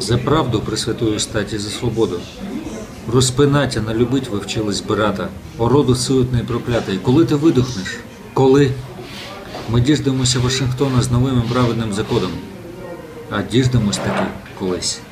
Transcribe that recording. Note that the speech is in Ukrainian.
За правду присвятую статі за свободу. Розпинаття на любить ви вчились брата, о роду суетний проклятий. Коли ти видохнеш? Коли? Ми діждемося Вашингтона з новим і праведним законом. А діждемось таки колись.